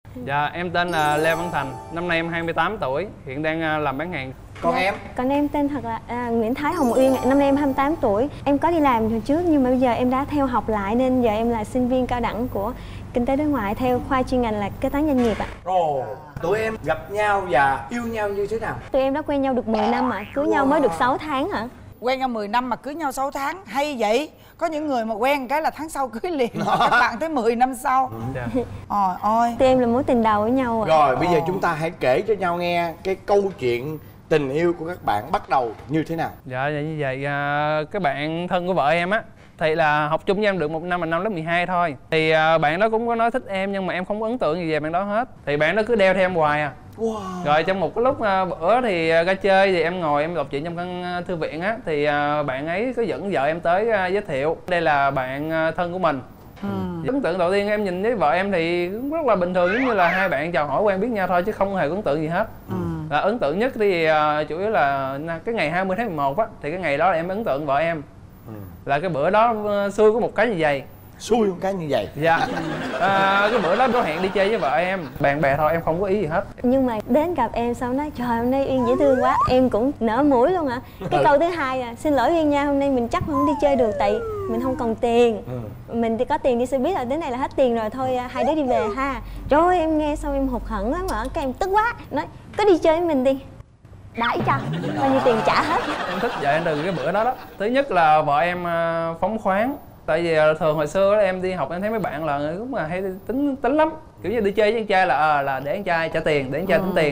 Dạ, em tên là Lê Văn Thành, năm nay em 28 tuổi, hiện đang làm bán hàng. Còn em? Còn em tên thật là Nguyễn Thái Hồng Uyên, năm nay em 28 tuổi. Em có đi làm hồi trước nhưng mà bây giờ em đã theo học lại nên giờ em là sinh viên cao đẳng của Kinh tế đối ngoại theo khoa chuyên ngành là kế toán doanh nghiệp ạ. Ồ, tụi em gặp nhau và yêu nhau như thế nào? Tụi em đã quen nhau được 10 năm ạ, cưới nhau mới được 6 tháng hả? Quen nhau 10 năm mà cưới nhau 6 tháng, hay vậy? Có những người mà quen cái là tháng sau cưới liền, các bạn tới 10 năm sau. Ôi. Tụi em là mối tình đầu với nhau ạ. Rồi bây giờ chúng ta hãy kể cho nhau nghe cái câu chuyện tình yêu của các bạn bắt đầu như thế nào. Dạ, như vậy cái bạn thân của vợ em á thì là học chung với em được 1 năm, là năm lớp 12 thôi. Thì bạn đó cũng có nói thích em nhưng mà em không có ấn tượng gì về bạn đó hết. Thì bạn đó cứ đeo theo em hoài à. Wow. Rồi trong một cái lúc bữa thì ra chơi thì em ngồi em đọc truyện trong căn thư viện á, thì bạn ấy có dẫn vợ em tới giới thiệu đây là bạn thân của mình. Ấn tượng đầu tiên em nhìn với vợ em thì cũng rất là bình thường, giống như là hai bạn chào hỏi quen biết nhau thôi chứ không hề có ấn tượng gì hết. Là ấn tượng nhất thì chủ yếu là cái ngày 20 tháng 11 á, thì cái ngày đó là em ấn tượng vợ em. Là cái bữa đó xui có một cái như vậy. Xui một cái như vậy? Dạ. Cái bữa đó có hẹn đi chơi với vợ em, bạn bè thôi, em không có ý gì hết. Nhưng mà đến gặp em xong nói trời hôm nay Uyên dễ thương quá, em cũng nở mũi luôn ạ. Cái câu thứ hai xin lỗi Uyên nha, hôm nay mình chắc không đi chơi được tại mình không còn tiền. Mình thì có tiền đi xe buýt rồi, đến này là hết tiền rồi, thôi hai đứa đi về ha. Trời ơi, em nghe xong em hụt hẫng lắm mà, cái em tức quá, nói cứ đi chơi với mình đi, đãi cho bao nhiêu tiền trả hết. Em thích vợ em từ cái bữa đó đó. Thứ nhất là vợ em phóng khoáng. Tại vì thường hồi xưa đó, em đi học em thấy mấy bạn là cũng là hay tính lắm, kiểu như đi chơi với anh trai là để anh trai trả tiền, để anh trai tính tiền.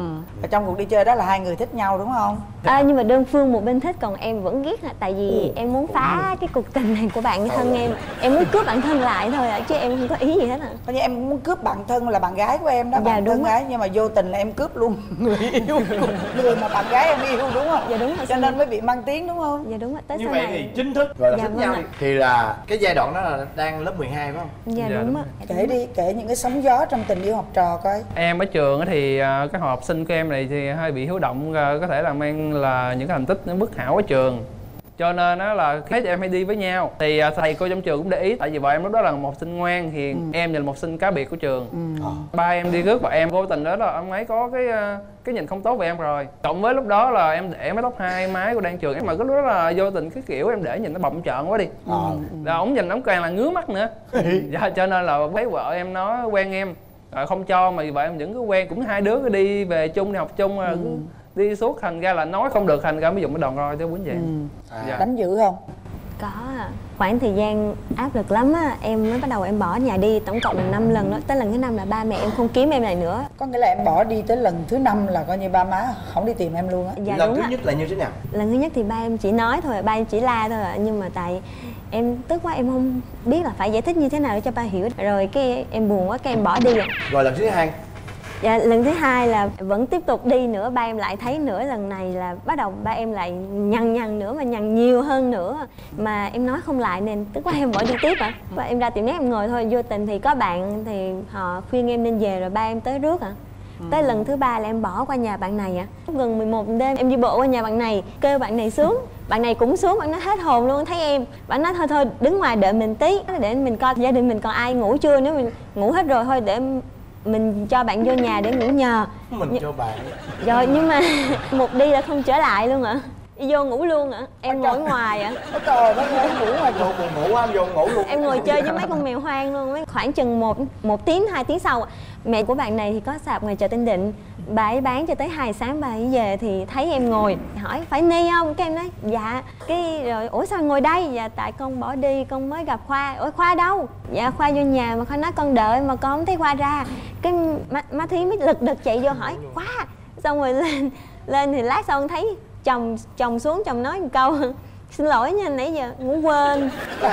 Ở trong cuộc đi chơi đó là hai người thích nhau đúng không? Nhưng mà đơn phương một bên thích, còn em vẫn ghét tại vì em muốn phá cái cuộc tình này của bạn thân em muốn cướp bạn thân lại thôi chứ em không có ý gì hết Coi như em muốn cướp bạn thân là bạn gái của em đó, dạ, bạn thân gái, nhưng mà vô tình là em cướp luôn người yêu của người mà bạn gái em yêu đúng không? Dạ đúng rồi. Cho nên mới bị mang tiếng đúng không? Dạ đúng rồi. Tới như sau vậy này thì chính thức gọi là dạ, thích vâng nhau ạ. thì là cái giai đoạn đó là đang lớp 12 phải không? Dạ đúng ạ. Kể đi, kể những cái sóng gió trong tình yêu học trò coi. Em ở trường thì các học sinh của em này thì hơi bị hiếu động, có thể là mang là những cái thành tích nó bất hảo ở trường, cho nên đó là thấy em hay đi với nhau thì thầy cô trong trường cũng để ý, tại vì vợ em lúc đó là một học sinh ngoan hiền, em là một học sinh cá biệt của trường. Ba em đi rước vợ em, vô tình đó là ông ấy có cái nhìn không tốt về em rồi, cộng với lúc đó là em để mái tóc hai mái của đang trường, mà cái lúc đó là vô tình cái kiểu em để nhìn nó bậm trợn quá đi, là ổng nhìn ổng càng là ngứa mắt nữa. Dạ, cho nên là thấy vợ em nó quen em không cho, mà vợ em vẫn cứ quen, cũng hai đứa cứ đi về chung, đi học chung, đi suốt, thành ra là nói không được, thành ra mới dùng cái đòn roi tới quýnh vậy. Dạ. Đánh dữ không? Có khoảng thời gian áp lực lắm á, em mới bắt đầu em bỏ nhà đi tổng cộng là 5 lần đó, tới lần thứ 5 là ba mẹ em không kiếm em lại nữa. Có nghĩa là em bỏ đi tới lần thứ 5 là coi như ba má không đi tìm em luôn á. Dạ, lần thứ nhất là như thế nào? Lần thứ nhất thì ba em chỉ nói thôi, ba em chỉ la thôi nhưng mà tại em tức quá, em không biết là phải giải thích như thế nào để cho ba hiểu, rồi cái em buồn quá cái em bỏ đi. Rồi lần thứ hai? Dạ, lần thứ hai là vẫn tiếp tục đi nữa, ba em lại thấy nữa, lần này là bắt đầu ba em lại nhằn nữa, mà nhằn nhiều hơn nữa, mà em nói không lại nên tức quá em bỏ đi tiếp ạ. Và em ra tiệm nét em ngồi thôi, vô tình thì có bạn thì họ khuyên em nên về, rồi ba em tới rước ạ. Tới lần thứ 3 là em bỏ qua nhà bạn này ạ. Gần 11 đêm em đi bộ qua nhà bạn này, kêu bạn này xuống, bạn này cũng xuống, bạn nói hết hồn luôn, thấy em, bạn nói thôi đứng ngoài đợi mình tí để mình coi gia đình mình còn ai ngủ chưa, nếu mình ngủ hết rồi thôi để mình cho bạn vô nhà để ngủ nhờ. Mình cho bạn. Rồi nhưng mà một đi là không trở lại luôn ạ. Đi vô ngủ luôn ạ. Em ngồi ngoài ạ. Trời đất ơi, ngủ ngoài buồn ngủ quá, vô ngủ luôn. Em ngồi chơi với mấy con mèo hoang luôn. Khoảng chừng một tiếng 2 tiếng sau, mẹ của bạn này thì có sạp ngoài chợ Tân Định, bà ấy bán cho tới 2 sáng, bà ấy về thì thấy em ngồi, hỏi phải Ni không, cái em nói dạ, cái rồi ủa sao ngồi đây, dạ tại con bỏ đi, con mới gặp Khoa. Ủa Khoa đâu? Dạ Khoa vô nhà mà Khoa nói con đợi mà con không thấy Khoa ra, cái má Thúy mới lật đật chạy vô hỏi Khoa, xong rồi lên thì lát sau thấy chồng xuống, chồng nói một câu xin lỗi nha, nãy giờ ngủ quên.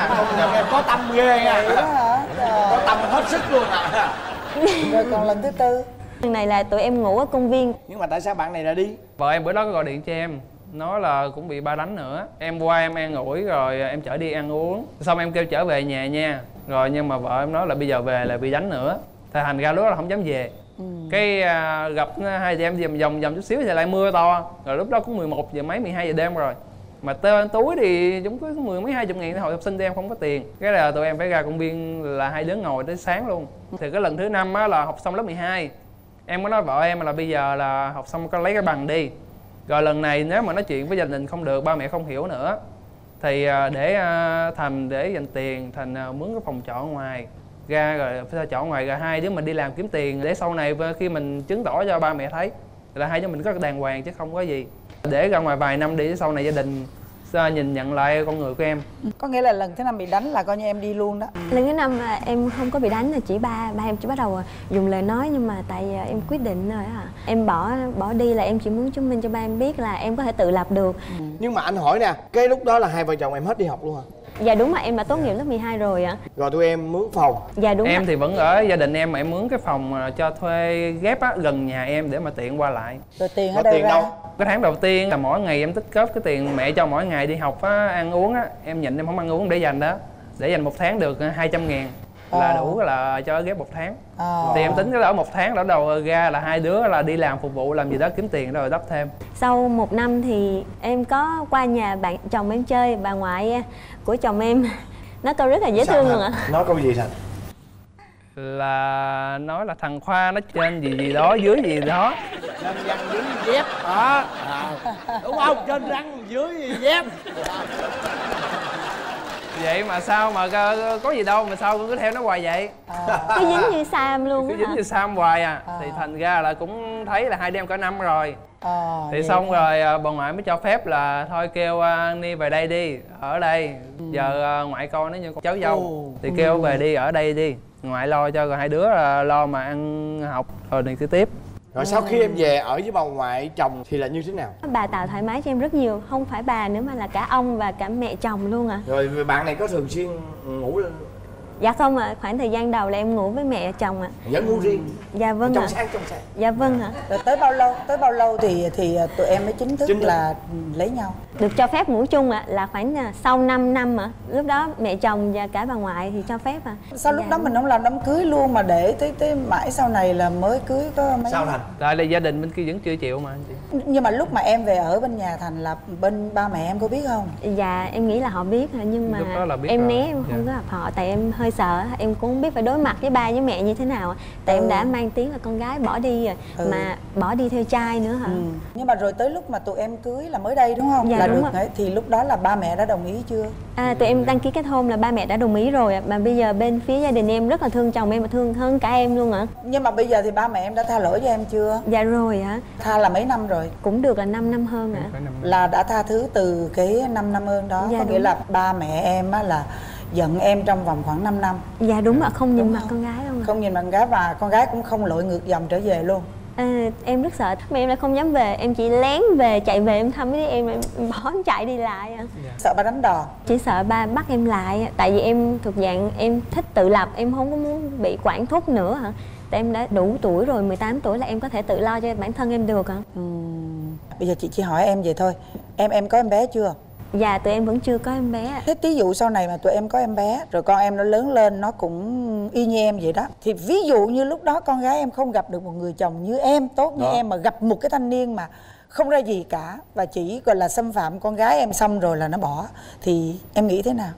Có tâm ghê nha, có tâm hết sức luôn à. Rồi còn lần thứ 4? Lần này là tụi em ngủ ở công viên. Nhưng mà tại sao bạn này lại đi? Vợ em bữa đó có gọi điện cho em, nói là cũng bị ba đánh nữa. Em qua em an ủi rồi em chở đi ăn uống, xong em kêu trở về nhà nha. Rồi nhưng mà vợ em nói là bây giờ về là bị đánh nữa, thì thành ra lúc đó là không dám về. Cái gặp hai chị em vòng chút xíu thì lại mưa to, rồi lúc đó cũng 11 giờ mấy, 12 giờ đêm rồi. mà tên túi thì chúng có 10 mấy 20 ngàn, hội học sinh thì em không có tiền. Cái là tụi em phải ra công viên là hai đứa ngồi tới sáng luôn. Thì cái lần thứ 5 á là học xong lớp 12, em có nói vợ em là bây giờ là học xong có lấy cái bằng đi, rồi lần này nếu mà nói chuyện với gia đình không được, ba mẹ không hiểu nữa, thì để dành tiền Thành mướn cái phòng trọ ngoài ra, rồi phải trọ ngoài, rồi hai đứa mình đi làm kiếm tiền để sau này khi mình chứng tỏ cho ba mẹ thấy là hai đứa mình có đàng hoàng chứ không có gì, để ra ngoài vài năm đi, sau này gia đình nhìn nhận lại con người của em. Có nghĩa là lần thứ 5 bị đánh là coi như em đi luôn đó. Lần thứ 5 là em không có bị đánh, là chỉ ba em chỉ bắt đầu dùng lời nói, nhưng mà tại em quyết định rồi á, em bỏ đi là em chỉ muốn chứng minh cho ba em biết là em có thể tự lập được. Nhưng mà anh hỏi nè, cái lúc đó là hai vợ chồng em hết đi học luôn hả? Dạ đúng rồi, em đã tốt nghiệp lớp 12 rồi ạ. Rồi tụi em mướn phòng. Dạ đúng. Em rồi. thì vẫn ở gia đình em, mà em mướn cái phòng cho thuê ghép á, gần nhà em để mà tiện qua lại. Rồi tiền ở đâu ra? Cái tháng đầu tiên là mỗi ngày em tích góp cái tiền mẹ cho mỗi ngày đi học á, ăn uống á, em nhịn em không ăn uống để dành đó, để dành 1 tháng được 200 ngàn là đủ là cho ghép 1 tháng. Thì em tính cái ở 1 tháng đó đầu ra là hai đứa là đi làm phục vụ làm gì đó kiếm tiền rồi đắp thêm. Sau 1 năm thì em có qua nhà bạn chồng em chơi, bà ngoại của chồng em nói câu rất là dễ thương luôn ạ. Nói câu gì Thành? Là nói là thằng Khoa nó trên gì đó dưới gì đó. Trên răng dưới dép đó. Đúng không? Trên răng dưới dép. Vậy mà sao mà có gì đâu mà sao cứ theo nó hoài vậy? Cứ dính như Sam luôn. Cứ dính như Sam hoài à. Thì thành ra là cũng thấy là hai đứa em cỡ năm rồi. Thì xong rồi bà ngoại mới cho phép là thôi kêu Ni về đây đi, ở đây. Giờ ngoại coi nó như con cháu dâu. Thì kêu về đi, ở đây đi, ngoại lo cho, rồi hai đứa lo mà ăn học rồi đi tiếp. Rồi sau khi em về ở với bà ngoại chồng thì là như thế nào? Bà tạo thoải mái cho em rất nhiều, không phải bà nữa mà là cả ông và cả mẹ chồng luôn ạ. Rồi bạn này có thường xuyên ngủ lên? Dạ không ạ, khoảng thời gian đầu là em ngủ với mẹ chồng ạ. Vẫn ngủ riêng? Dạ vâng ạ. Trong sáng. Dạ vâng ạ. Rồi tới bao lâu thì tụi em mới chính thức là lấy nhau? Được cho phép ngủ chung ạ, là khoảng sau 5 năm ạ. Lúc đó mẹ chồng và cả bà ngoại thì cho phép ạ. Sao lúc đó mình không làm đám cưới luôn mà để tới mãi sau này là mới cưới có mấy? Sao Thành? Tại là gia đình bên kia vẫn chưa chịu mà anh chị. Nhưng mà lúc mà em về ở bên nhà Thành là bên ba mẹ em có biết không? Dạ em nghĩ là họ biết, nhưng mà em né, em không có gặp họ tại em hơi sợ, em cũng không biết phải đối mặt với ba với mẹ như thế nào. Tại em đã mang tiếng là con gái bỏ đi rồi, mà bỏ đi theo trai nữa hả? Nhưng mà rồi tới lúc mà tụi em cưới là mới đây đúng không? Dạ, là đúng được ấy, thì lúc đó là ba mẹ đã đồng ý chưa? Tụi em đăng ký kết hôn là ba mẹ đã đồng ý rồi, mà bây giờ bên phía gia đình em rất là thương chồng em và thương hơn cả em luôn ạ. Nhưng mà bây giờ thì ba mẹ em đã tha lỗi cho em chưa? Dạ rồi ạ. Tha là mấy năm rồi? Cũng được là 5 năm hơn ạ. Là đã tha thứ từ cái 5 năm hơn đó. Dạ, có nghĩa là ba mẹ em á là giận em trong vòng khoảng 5 năm. Dạ đúng ạ, không nhìn mặt con gái luôn. Không nhìn mặt con gái, và con gái cũng không lội ngược dòng trở về luôn. Em rất sợ, mà em lại không dám về, em chỉ lén về, chạy về em thăm với em bỏ em chạy đi lại ạ. Sợ ba đánh đòn? Chỉ sợ ba bắt em lại, tại vì em thuộc dạng em thích tự lập, em không có muốn bị quản thúc nữa hả. Tại em đã đủ tuổi rồi, 18 tuổi là em có thể tự lo cho bản thân em được hả. Bây giờ chị chỉ hỏi em vậy thôi, em có em bé chưa? Dạ tụi em vẫn chưa có em bé. Thế ví dụ sau này mà tụi em có em bé rồi con em nó lớn lên nó cũng y như em vậy đó, thì ví dụ như lúc đó con gái em không gặp được một người chồng như em, tốt như em, mà gặp một cái thanh niên mà không ra gì cả và chỉ gọi là xâm phạm con gái em xong rồi là nó bỏ, thì em nghĩ thế nào?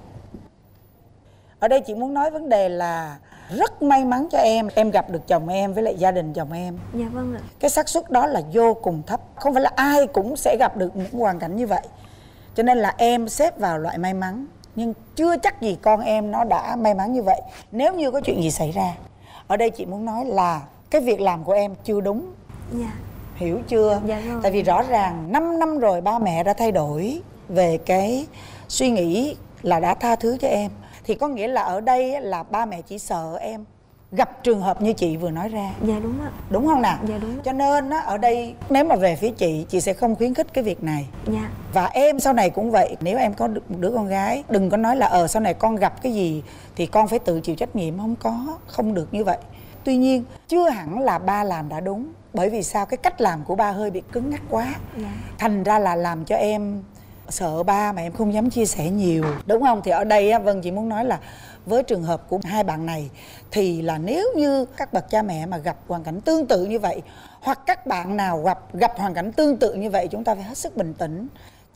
Ở đây chị muốn nói vấn đề là rất may mắn cho em gặp được chồng em với lại gia đình chồng em. Dạ vâng ạ. Cái xác suất đó là vô cùng thấp, không phải là ai cũng sẽ gặp được một hoàn cảnh như vậy. Cho nên là em xếp vào loại may mắn, nhưng chưa chắc gì con em nó đã may mắn như vậy nếu như có chuyện gì xảy ra. Ở đây chị muốn nói là cái việc làm của em chưa đúng. Dạ. Hiểu chưa? Dạ rồi. Tại vì rõ ràng 5 năm rồi ba mẹ đã thay đổi về cái suy nghĩ là đã tha thứ cho em. Thì có nghĩa là ở đây là ba mẹ chỉ sợ em gặp trường hợp như chị vừa nói ra. Dạ đúng ạ. Đúng không nào? Dạ đúng. Cho nên á, ở đây nếu mà về phía chị sẽ không khuyến khích cái việc này. Dạ. Và em sau này cũng vậy, nếu em có một đứa con gái, đừng có nói là sau này con gặp cái gì thì con phải tự chịu trách nhiệm. Không được như vậy. Tuy nhiên chưa hẳn là ba làm đã đúng. Bởi vì sao? Cái cách làm của ba hơi bị cứng nhắc quá. Dạ. Thành ra là làm cho em sợ ba mà em không dám chia sẻ nhiều, đúng không? Thì ở đây á, Vân chỉ muốn nói là với trường hợp của hai bạn này thì là nếu như các bậc cha mẹ mà gặp hoàn cảnh tương tự như vậy, hoặc các bạn nào gặp hoàn cảnh tương tự như vậy, chúng ta phải hết sức bình tĩnh,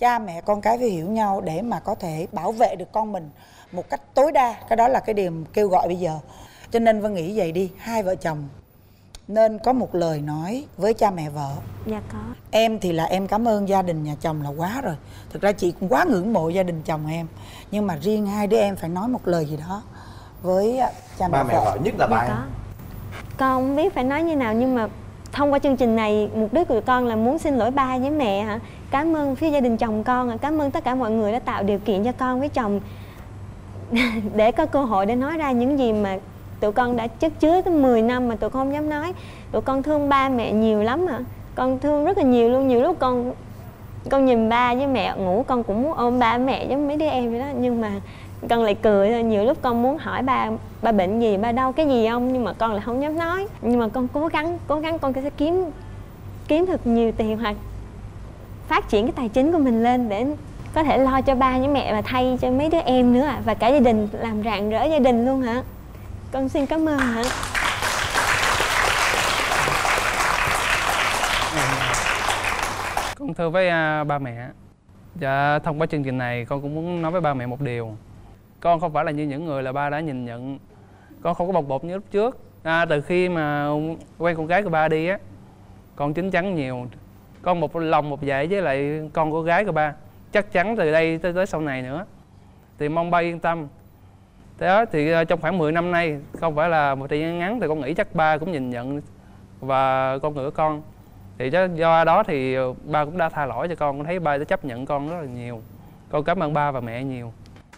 cha mẹ con cái phải hiểu nhau để mà có thể bảo vệ được con mình một cách tối đa. Cái đó là cái điều kêu gọi bây giờ. Cho nên Vân nghĩ vậy đi, hai vợ chồng nên có một lời nói với cha mẹ vợ. Dạ có. Em thì là em cảm ơn gia đình nhà chồng là quá rồi. Thực ra chị cũng quá ngưỡng mộ gia đình chồng em. Nhưng mà riêng hai đứa em phải nói một lời gì đó với cha mẹ ba mẹ vợ, nhất là ba Dạ em. có. Con không biết phải nói như nào, nhưng mà thông qua chương trình này, mục đích của con là muốn xin lỗi ba với mẹ hả. Cảm ơn phía gia đình chồng con, cảm ơn tất cả mọi người đã tạo điều kiện cho con với chồng để có cơ hội để nói ra những gì mà tụi con đã chất chứa tới 10 năm mà tụi con không dám nói. Tụi con thương ba mẹ nhiều lắm hả. Con thương rất là nhiều luôn. Nhiều lúc con nhìn ba với mẹ ngủ, con cũng muốn ôm ba mẹ giống mấy đứa em vậy đó. Nhưng mà con lại cười thôi. Nhiều lúc con muốn hỏi ba bệnh gì, ba đau cái gì không, nhưng mà con lại không dám nói. Nhưng mà con cố gắng con sẽ kiếm thật nhiều tiền, hoặc phát triển cái tài chính của mình lên để có thể lo cho ba với mẹ và thay cho mấy đứa em nữa và cả gia đình, làm rạng rỡ gia đình luôn hả. Con xin cảm ơn hả. Con thưa với ba mẹ. Dạ, thông qua chương trình này con cũng muốn nói với ba mẹ một điều. Con không phải là như những người là ba đã nhìn nhận. Con không có bồng bột như lúc trước. Từ khi mà quen con gái của ba đi á, con chín chắn nhiều. Con một lòng một dạ với lại con của gái của ba. Chắc chắn từ đây tới sau này nữa. Thì mong ba yên tâm. Thế đó, thì trong khoảng 10 năm nay, không phải là một thời gian ngắn, thì con nghĩ chắc ba cũng nhìn nhận và con người của con. Thì do đó thì ba cũng đã tha lỗi cho con thấy ba đã chấp nhận con rất là nhiều. Con cảm ơn ba và mẹ nhiều.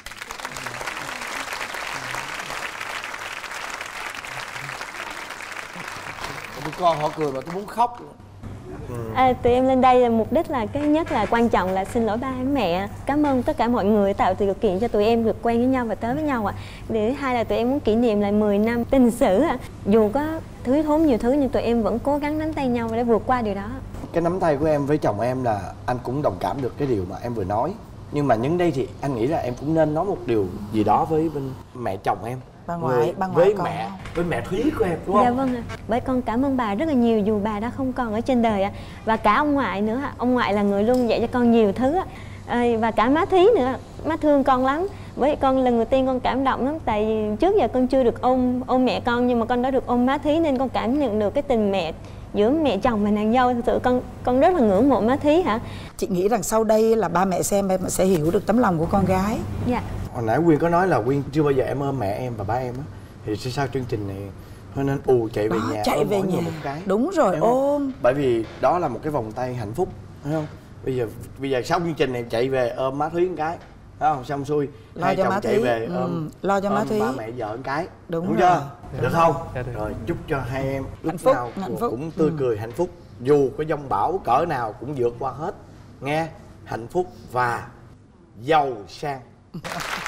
Tụi con họ cười mà tôi muốn khóc. Tụi em lên đây là mục đích là cái nhất là quan trọng là xin lỗi ba với mẹ. Cảm ơn tất cả mọi người tạo điều kiện cho tụi em được quen với nhau và tới với nhau ạ. Điều thứ hai là tụi em muốn kỷ niệm lại 10 năm tình sử ạ. Dù có thiếu thốn nhiều thứ nhưng tụi em vẫn cố gắng nắm tay nhau để vượt qua điều đó. Cái nắm tay của em với chồng em là anh cũng đồng cảm được cái điều mà em vừa nói. Nhưng mà nhân đây thì anh nghĩ là em cũng nên nói một điều gì đó với bên mẹ chồng em. Bà ngoại với con mẹ Thúy của em đúng không? Dạ vâng ạ. Bởi con cảm ơn bà rất là nhiều dù bà đã không còn ở trên đời ạ. Và cả ông ngoại nữa ạ. Ông ngoại là người luôn dạy cho con nhiều thứ ạ. Và cả má Thúy nữa. Má thương con lắm. Với con lần đầu tiên con cảm động lắm. Tại vì trước giờ con chưa được ôm mẹ con, nhưng mà con đã được ôm má Thúy nên con cảm nhận được cái tình mẹ giữa mẹ chồng và nàng dâu. Thực sự con rất là ngưỡng mộ má Thúy hả. Chị nghĩ rằng sau đây là ba mẹ xem em sẽ hiểu được tấm lòng của con gái. Dạ. Hồi nãy Quyên có nói là Quyên chưa bao giờ em ôm mẹ em và ba em á. Thì sau chương trình này Huynh nên chạy về nhà, chạy ôm về mỗi người nhà một cái. đúng rồi, ôm. Bởi vì đó là một cái vòng tay hạnh phúc, thấy không? Bây giờ sau chương trình này chạy về ôm má Thúy một cái, thấy không? Xong xuôi Lo hai cho chồng má chạy Thúy. về ôm Lo cho má Thúy. ba mẹ vợ một cái. Đúng chưa? rồi. Được không? Dạ được. Rồi chúc cho hai em lúc Hạnh phúc, nào hạnh phúc. cũng tươi cười hạnh phúc. Dù có giông bão cỡ nào cũng vượt qua hết. Nghe, hạnh phúc và giàu sang.